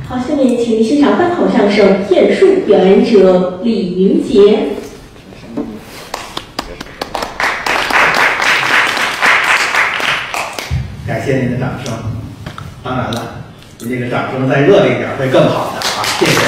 好，下面请您欣赏单口相声《骗术》，表演者李云杰。 感谢您的掌声。当然了，您这个掌声再热烈一点会更好的啊，谢谢。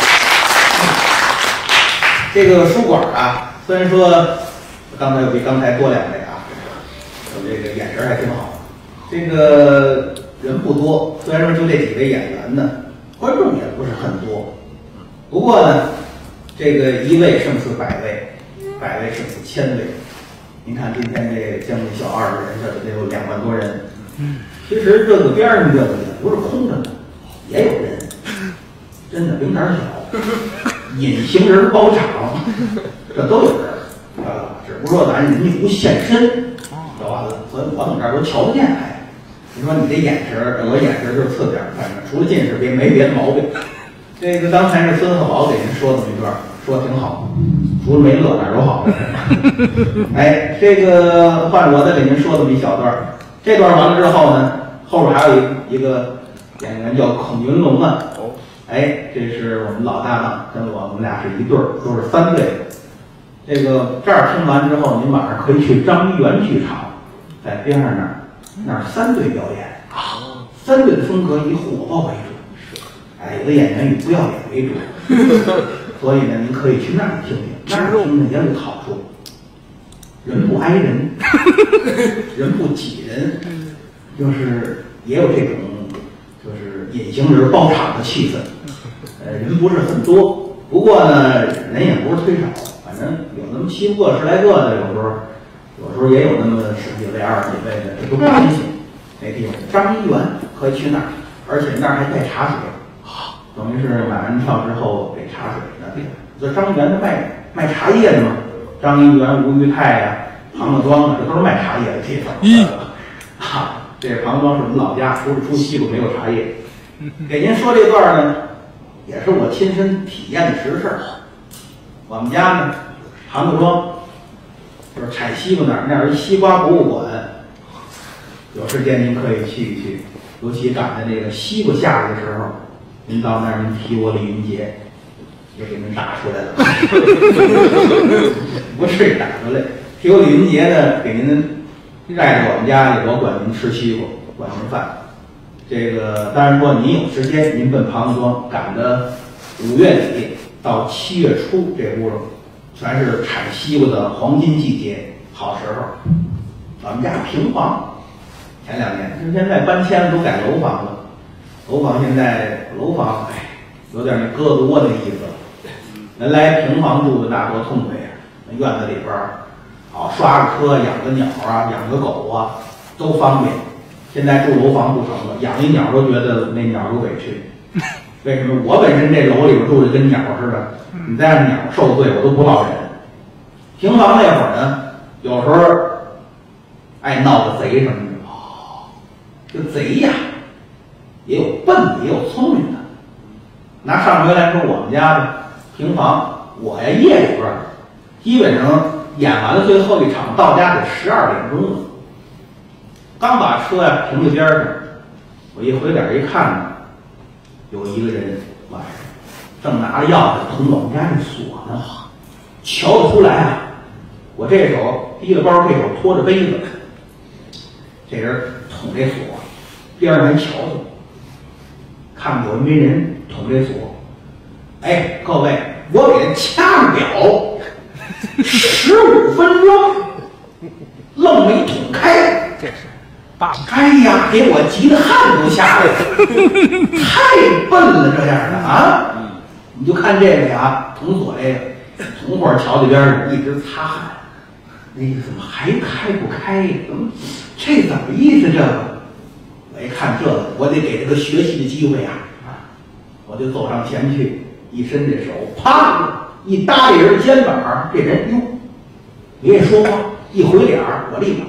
这个书馆啊，虽然说刚才比刚才多2位啊，我这个眼神还挺好。这个人不多，虽然说就这几位演员呢，观众也不是很多。不过呢，这个1位胜似100位，100位胜似1000位。您看今天这将近小20人，这得有2万多人。其实这个边上这个也不是空着的，也有人，真的零点小，隐形人包场，这都有人，只不过咱人家不现身，就完了。所以我们这儿都瞧不见。哎，你说你这眼神，我眼神就是次点，反正除了近视，没别的毛病。这个刚才是孙鹤宝给您说这么一段，说挺好，除了没乐哪儿都好。哎，这个换我再给您说这么一小段。这段完了之后呢，后边还有一个演员叫孔云龙啊。哎，这是我们老搭档，跟我们俩是一对儿，都是3队的。这个这儿听完之后，您晚上可以去张一元剧场，在边上那儿3队表演啊。3队的风格以火爆为主，哎，有的演员以不要脸为主，所以呢，您可以去那儿听听，那儿听呢也有好处。人不挨人，人不挤人，就是也有这种就是隐形人包场的气氛。人不是很多，不过呢人也不是忒少，反正有那么7个10来个的，有时候也有那么10几位20几位的，这都不关系。那地方张一元可以去那儿，而且那儿还带茶水，等于是买完票之后给茶水的。这张一元他卖茶叶的嘛。张一元、吴裕泰呀、庞各庄啊，这都是卖茶叶的地方。这庞各庄是我们老家，除了出西瓜没有茶叶。给您说这段呢，也是我亲身体验的实事。我们家呢，庞各庄就是采西瓜那儿有一西瓜博物馆，有时间您可以去一去，尤其赶在这个西瓜夏的时候，您到那儿您提我李云杰。也给您打出来了，不是打出来。提我李云杰呢，给您带着我们家里，我管您吃西瓜，管您饭。这个当然说您有时间，您奔庞各庄，赶着5月底到7月初这屋全是产西瓜的黄金季节，好时候。我们家平房，前2年，就现在搬迁了，都改楼房了。楼房现在有点那鸽子窝的意思了。原来平房住的那多痛快呀！那院子里边刷个车、养个鸟啊、养个狗啊，都方便。现在住楼房不成了，养一鸟都觉得那鸟都委屈。为什么？我本身这楼里边住的跟鸟似的，你再让鸟受罪，我都不落忍。平房那会儿呢，有时候爱闹个贼什么的。这贼呀，也有笨的，也有聪明的。拿上回来说，我们家的平房，我呀夜里边基本上演完了最后一场，到家得12点钟了。刚把车呀停在边上，我一回脸一看呢，有一个人晚上正拿着钥匙捅我们家这锁呢，瞧得出来啊！我这手提着包，这手托着杯子，这人捅这锁，边上还瞧瞧，看有没人捅这锁。哎，各位，我给他掐着表，15分钟，愣没捅开。 这是爸爸。 哎呀，给我急得汗都下来了，太笨了这样的啊！你就看这个呀，捅锁这个，同伙瞧在边上一直擦汗，那个怎么还开不开呀？怎么意思这个？我一看这个，我得给这个学习的机会啊！我就走上前去。一伸这手，啪一搭这人肩膀，这人哟，别说话，一回脸我立马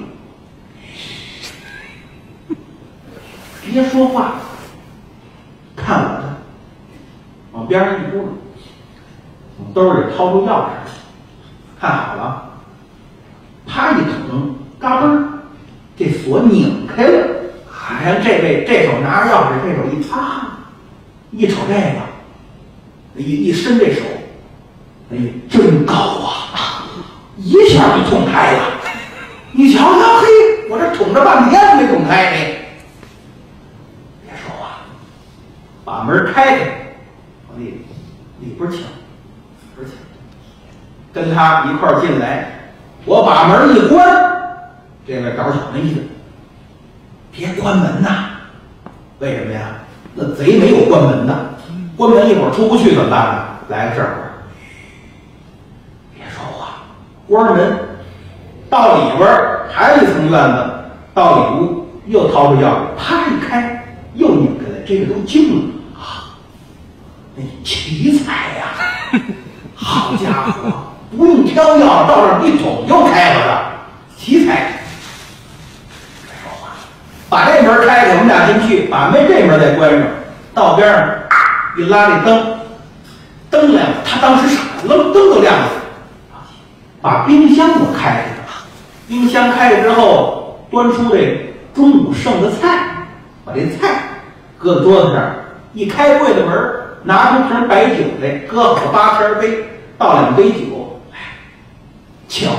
别说话，看我的，往边上一扑，从兜里掏出钥匙，看好了，啪一捅，嘎嘣，这锁拧开了，好像这手拿着钥匙，这手一擦， 一瞅这个，一伸这手，哎，真高啊！一下就捅开了。你瞧瞧，嘿，我这捅着半天没捅开呢。别说话，把门开开，往里边请，跟他一块儿进来。我把门一关，这位找小那意思，别关门呐！为什么呀？那贼没有关门的，关门一会儿出不去怎么办呢？来个这会儿，别说话，关门。到里边还有一层院子，到里屋又掏出钥匙，啪一开，又拧开来，这个都惊了啊！那奇才呀！好家伙，不用挑钥匙，到这儿一捅就开了的，奇才！别说话，把这门开开，我们俩进去，把这门再关上，到边上一拉这灯亮了，他当时傻了，灯都亮了，把冰箱给开开了。冰箱开开之后，端出这中午剩的菜，把这菜搁在桌子上，一开柜子门，拿出瓶白酒来，搁好8天杯，倒2杯酒，请，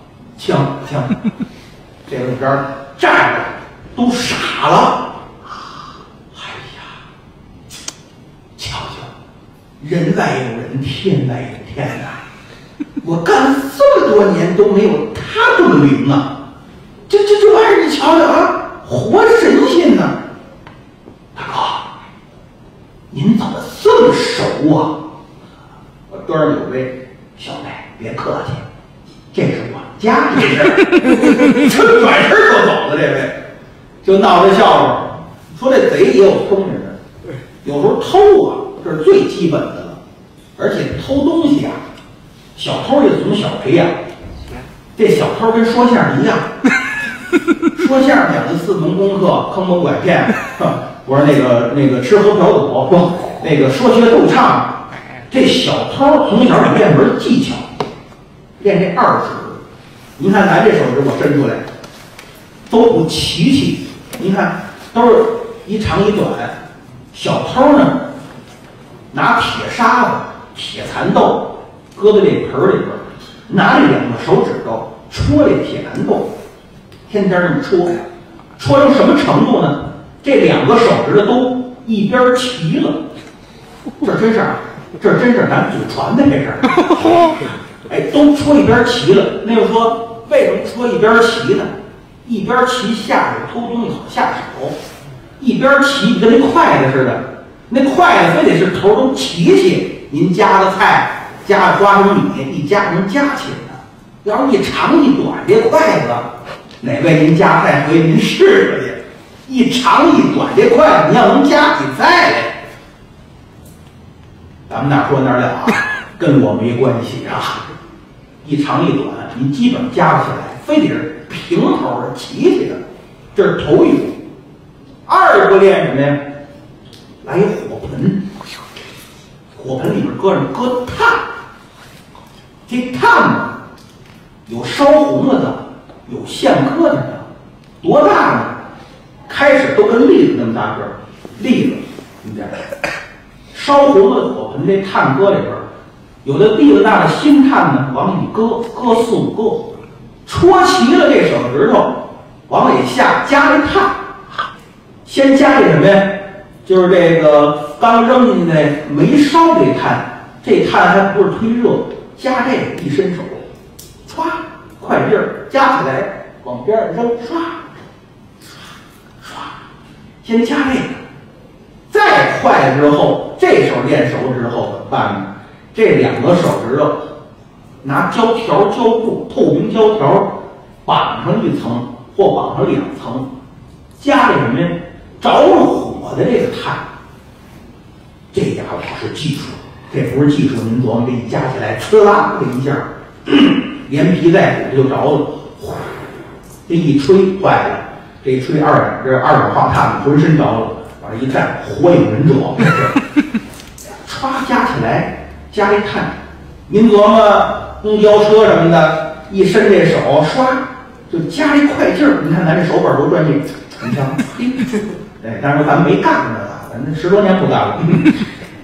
这个边站着都傻了。哎呀，瞧瞧，人外有人，天外有天呐！我干了这么多年都没有他这么灵啊！这玩意儿你瞧瞧啊，活神仙呢！大哥，您怎么这么熟啊？我端着酒杯，小妹别客气，这是我们家这事儿。这转身就走了，这位就闹这笑话，说这贼也有聪明的，有时候偷啊，这是最基本的了，而且偷东西啊。小偷也从小培养，这小偷跟说相声一样，说相声讲的4门功课，坑蒙拐骗，我说那个吃喝嫖赌，不，那个说学逗唱，这小偷从小得练门技巧，练这2指。您看咱这手指我伸出来，都不齐齐，您看都是一长一短。小偷呢，拿铁砂子、铁蚕豆。搁在这盆里边，拿这2个手指头戳这铁蚕豆，天天这么戳，戳成什么程度呢？这2个手指头都一边齐了，这真是咱祖传的这事儿。哎，都戳一边齐了。那就说为什么戳一边齐呢？一边齐下手偷东西好下手，一边齐跟那筷子似的，那筷子非得是头都齐齐。您夹个菜。加了花生米，一夹能夹起来的。要是一长一短，这筷子，哪位您夹菜回您试试去？一长一短，这筷子你要能夹起菜来，咱们哪说哪了啊？跟我没关系啊。一长一短，您基本夹不起来，非得是平头的、齐齐的，这是头一步。2个练什么呀？来一火盆，火盆里面搁炭。这炭呢，有烧红了的，有现磕的，多大呢？开始都跟栗子那么大个儿，栗子你点烧红了的火盆，这炭搁里边，有的栗子大的新炭呢，往里搁4、5个，戳齐了这手指头，往里下加这炭，先加这什么呀？就是这个刚扔进去的没烧这炭，这炭还不是忒热。加这个一伸手，歘，快劲儿夹起来，往边上扔，唰，先加这个，再快之后，这手练熟之后怎么办呢？这2个手指头拿胶布、透明胶条绑上1层或绑上2层，加这什么呀？着了火的这个炭，这家伙是技术。这不是技术，您琢磨，这一加起来，呲啦这一下，连皮带骨就着了。这一吹坏了，这一吹二氧化碳浑身着了，往这一站，火影忍者这是。歘加起来，加这炭，您琢磨公交车什么的，一伸这手，唰就加这快劲儿。你看咱这手板多专业，你瞧，对，当然咱没干过这个，咱10多年不干了。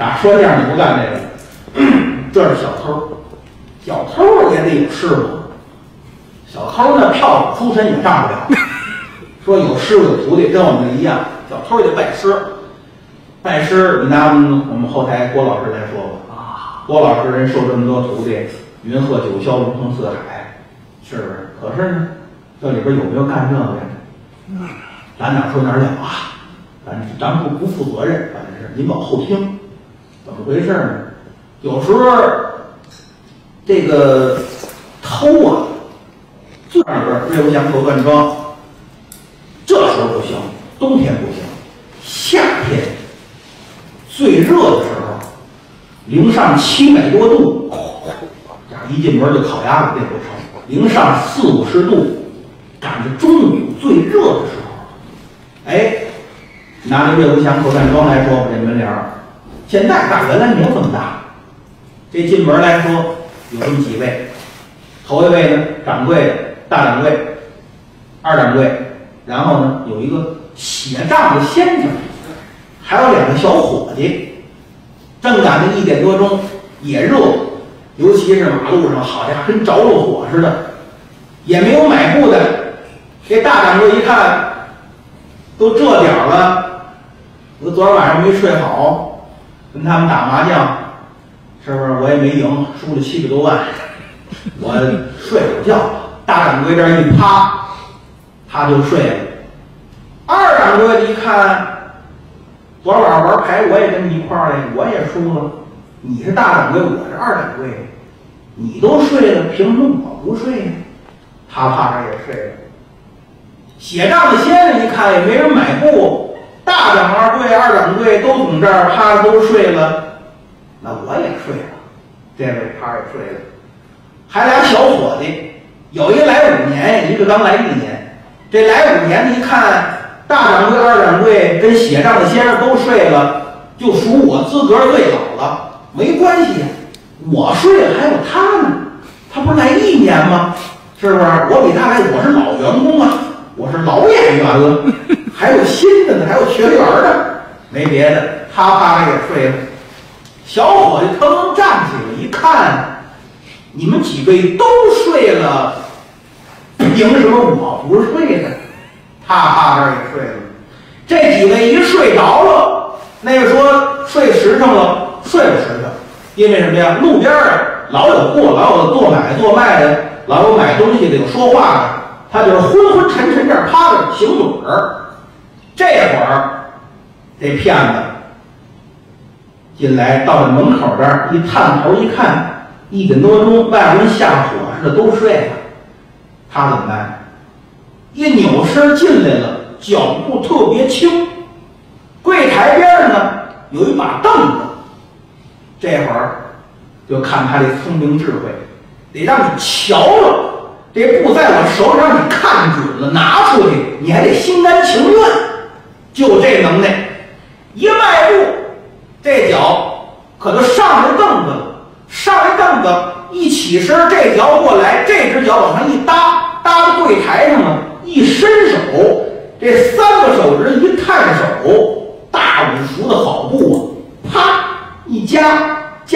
打说相声不干这个，这是小偷，小偷也得有师傅。小偷呢，票子出身也上不了。说有师傅有徒弟，跟我们一样，小偷也得拜师。拜师，你拿我们后台郭老师来说吧。啊，郭老师人收这么多徒弟，云鹤九霄，龙腾四海，是不是？可是呢，这里边有没有干这个的？咱哪说哪了啊？咱不负责任，反正是您往后听，怎么回事呢？有时候这个偷啊，这里边岳不祥头断庄，这时候不行，冬天不行，夏天最热的时候，零上700多度，这一进门就烤鸭子这不成，零上40-50度，赶着中午最热的时候，哎，拿这岳不祥口站庄来说，这门帘儿现在大，原来没有这么大。这进门来说有这么几位，头一位呢，掌柜，大掌柜，二掌柜，然后呢有一个写账的先生，还有2个小伙计。正赶着1点多钟，也热，尤其是马路上，好像跟着了火似的，也没有买布的。这大掌柜一看，都这点了，我昨儿晚上没睡好，跟他们打麻将，是不是？我也没赢，输了700多万，我睡会觉。大掌柜这一趴，他就睡了。二掌柜一看，昨晚上玩牌，我也跟你一块儿来，我也输了。你是大掌柜，我是二掌柜，你都睡了，凭什么我不睡呢？他趴着也睡了。写账的先生一看也没人买布，大掌柜、二掌柜都从这儿趴着都睡了，那我也睡了。这位趴着睡了，还俩小伙计，有一个来5年，一个刚来1年。这来5年的一看，大掌柜、二掌柜跟写账的先生都睡了，就属我资格最老了。没关系，我睡了还有他呢，他不是来1年吗？是不是？我比他来，我是老员工啊，我是老演员了，还有新的呢，还有学员的，没别的，他趴着也睡了。小伙计腾腾站起来一看，你们几位都睡了，凭什么我不睡呢？他趴这儿也睡了。这几位一睡着了，那个说睡实诚了，睡不实诚，因为什么呀？路边啊老有过，老有做买做卖的，老有买东西的，有说话的，他就是昏昏沉沉这儿趴着醒盹儿。这会儿这骗子进来到了门口这儿，一探头一看，1点多钟，外边下火似的都睡了，他怎么办？一扭身进来了，脚步特别轻。柜台边上呢有一把凳子，这会儿就看他这聪明智慧，得让你瞧了，这布在我手里让你看准了，拿出去你还得心甘情愿，就这能耐。一迈步，这脚可就上来凳子了，上来凳子一起身，这脚过来，这只脚往上一搭，搭到柜台上了，一伸手，这3个手指一探手，大五福的好布啊，啪一夹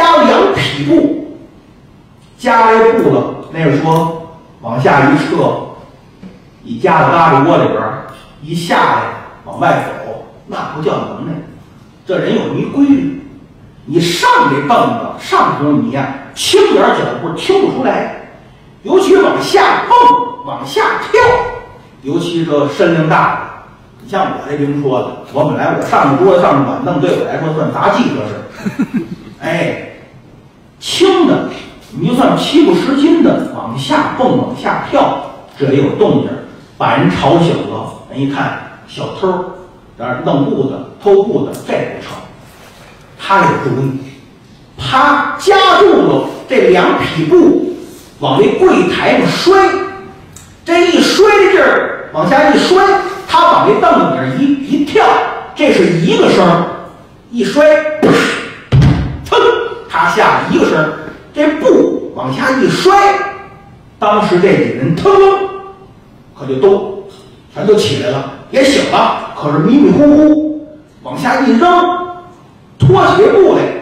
2匹布，夹来布了，那个说往下一撤，一夹到嘎吱窝里边，一下来往外走，那不叫能耐。这人有一规律，你上这凳子上头你呀轻点脚步听不出来，尤其往下蹦往下跳，尤其这身量大的，你像我这别说的，我本来我上着桌子上着板凳对我来说算杂技，这是哎，轻的你就算7、50斤的往下蹦往下跳，这也有动静，把人吵醒了。人一看小偷在那弄布的偷布的，这不成，他有主意，他夹住了这2匹布往这柜台上摔，这一摔的劲儿往下一摔，他往这凳子顶一跳，这是一个声，一摔噌，他下一个声，这布往下一摔，当时这几人腾可就都全都起来了，也醒了，可是迷迷糊糊往下一扔，脱起布来，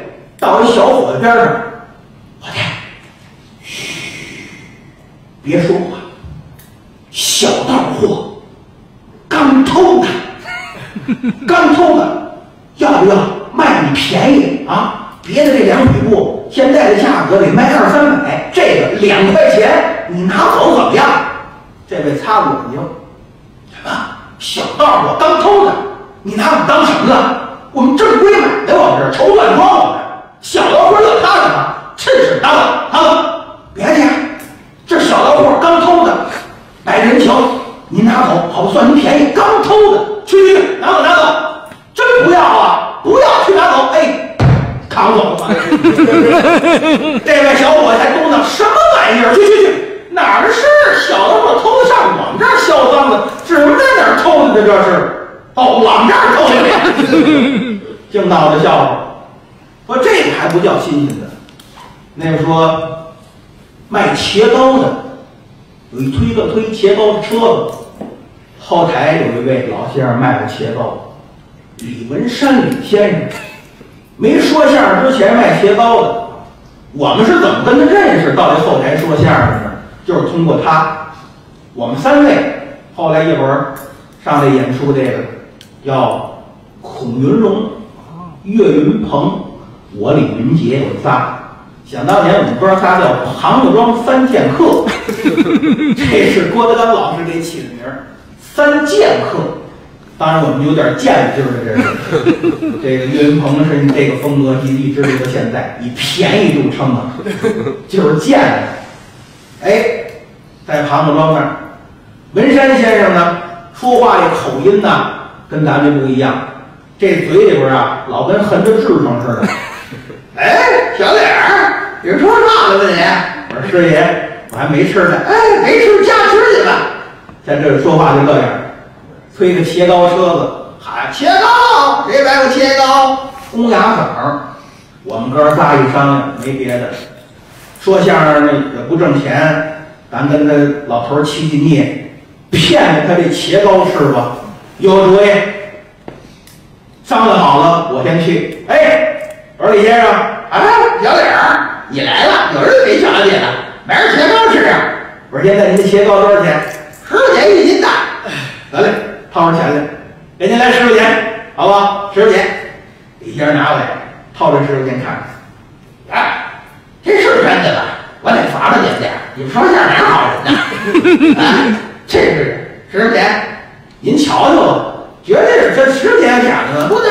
到一小伙子边上，我天，嘘，别说话，小道货，刚偷的，刚偷的，要不要卖你便宜啊？别的这两腿布现在的价格得卖200、300，这个2块钱，你拿走怎么样？这位擦了眼睛，什么小道货刚偷的？你拿我们当什么了？我们正规买的，我们这绸缎庄，我们小老货乐他什么？真是拿走，拿走！别介，这小老货刚偷的，来人瞧，您拿走，好算您便宜。刚偷的，去拿走，拿走！真不要啊？不要，去拿走！哎，扛走了。这位小伙子还嘟囔什么玩意儿？去，哪儿是小老货偷得上我们这儿销赃的？指不在哪儿偷的？这是。哦，我们这儿偷的，净闹着笑话。说这个还不叫新鲜的，那个说卖茄膏的，有一推茄膏的车子，后台有一位老先生卖的茄膏，李文山李先生，没说相声之前卖茄膏的，我们是怎么跟他认识到这后台说相声的？就是通过他，我们3位后来一会儿上来演出这个。叫孔云龙、岳云鹏、我李云杰，有仨。想当年我们哥仨叫庞家庄3剑客，这是郭德纲老师给起的名儿，3剑客。当然我们有点剑劲儿的，这个岳云鹏是这个风格一直留到现在，以便宜著称啊，就是贱的。哎，在庞家庄那儿，文山先生呢，说话这口音呢。跟咱这不一样，这嘴里边啊，老跟横着痔疮似的。哎，小脸儿，你说嘛了吧你？我说师爷，我还没吃呢。哎，没吃家吃去吧。在这说话就这样，推个茄膏车子，喊茄膏，谁买过茄膏？公鸭嗓。我们哥仨一商量，没别的，说相声呢也不挣钱，咱跟他老头起孽，骗他这茄膏吃吧。有主意，商量好了，我先去。哎，我说李先生，啊，小李儿，你来了，有人没瞧见了，买点茄膏吃啊。我说现在您的茄膏多少钱？10块钱1斤的。得嘞，掏出钱来，给您来10块钱，好吧？10块钱。李先生拿过来，掏着10块钱看，哎，这是真的吧？我得罚了你们点，你们说相声哪好人呢？啊，这是10块钱。您瞧瞧吧，绝对是这10块钱假的，不能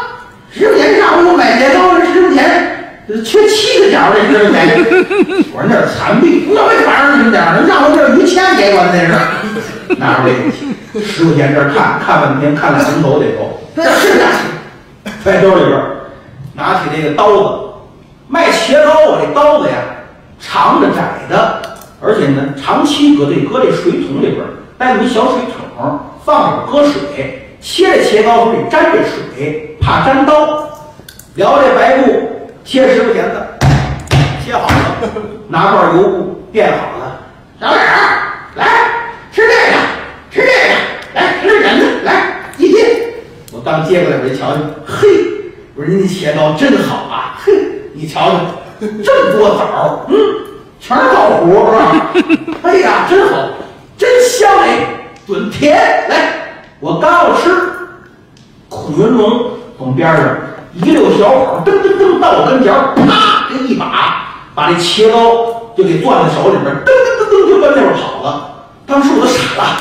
10块钱上午买茄膏，10块钱缺7个角，这10块钱。我说那是残币，那没法让你们点儿，让我这余钱给我那是。拿出来10块钱这看半天，看了从头得有，这是哪去？揣兜里边，拿起这个刀子，卖茄膏啊，这刀子呀，长的窄的，而且呢，长期搁这水桶里边，带有一小水桶。放着搁水，切这茄膏得沾这水，怕沾刀。撩这白布，切10块钱的，切好了，拿块油布垫好了。小李儿，来吃这个，吃这个，来吃人的，来1斤。我刚接过来，我一瞧瞧，嘿，我说您这茄膏真好啊，嘿，你瞧瞧，这么多枣，全是枣核是吧？哎呀，真好，真香哎。准甜，来，我刚要吃，孔云龙从边上一溜小跑，噔噔噔到我跟前，啪，这一把这茄膏就给攥在手里边，噔噔噔噔就奔那边跑了。当时我都傻了，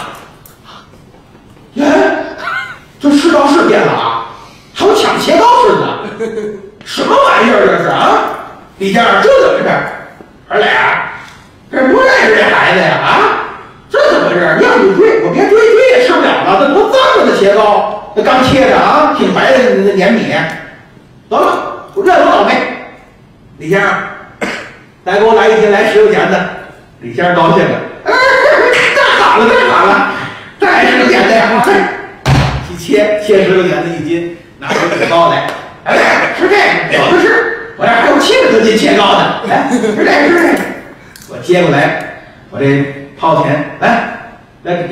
耶，这世道是变了啊，还有抢茄膏似的，什么玩意儿这是啊？李先生，这怎么回事？儿俩，这不认识这孩子呀？啊？这怎么回事？你要你追，我别追也吃不了了，这多脏啊！这茄膏，那刚切着啊，挺白的那粘米。得了，我认我倒霉。李先生，再给我来1斤，来10块钱的。李先生高兴了，太好了，太好了，再10块钱的呀！一切10块钱的1斤，拿出茄膏来，哎，吃这个，有的是，我这还有70多斤茄膏呢，来吃这个，吃这个。我接过来，我这。掏钱，来，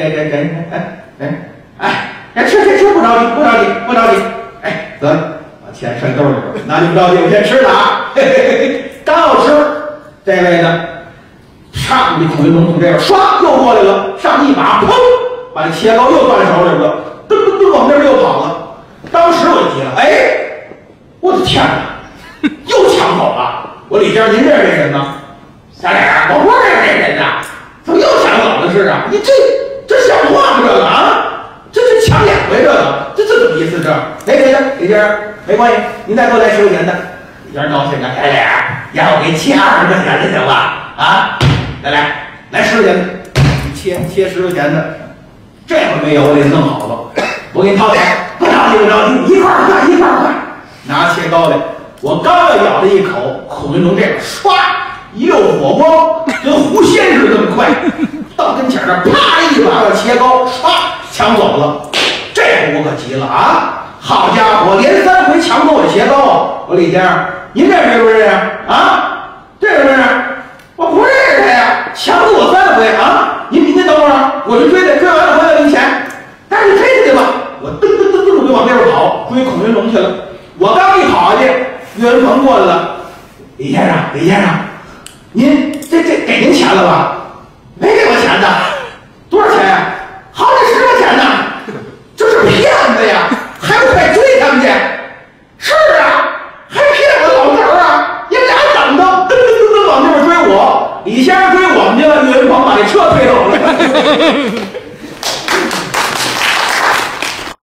给，哎，吃，不着急，哎，得了，我钱揣兜里边，那就不着急，我先吃了啊！嘿嘿嘿，刚要吃，这位呢，上这孔云龙从这边唰又过来了，上一把，砰，把这切糕又攥手里了，噔噔噔往那边又跑了。当时我就急了，哎，我的天哪，又抢走了！我李家，您认识这人吗？小脸，我不认识这人呐，怎么又抢走了似的？你这像话吗？这个啊？这抢2回，这怎么意思？李家，没关系，您再多来10块钱的。李家高兴了，小脸，让我给切20块钱的行吧？啊，来10块钱的，切10块钱的，这回没有，我得弄好了。我给你掏钱，不着急，一块换，拿切糕来。我刚要咬了一口，孔云龙这边唰一溜火光，跟狐仙似的那么快，到跟前这啪一把把切糕唰抢走了。这回我可急了啊！好家伙，连3回抢走我切糕啊！我李先生，您这认不认识啊？这认不认识？我不认识他呀！抢走我3回啊！您等会儿，我去追他，追完了回来领钱。但是追他去吧，我噔就往那边跑，追孔云龙去了。我刚一跑下去，岳云鹏过来了，李先生，您这给您钱了吧？没给我钱的，多少钱呀？好几10块钱呢！这是骗子呀！还不快追他们去！是啊，还骗我老头啊！你们俩等着，噔往那边追我，李先生追我们去了，岳云鹏把这车推走了。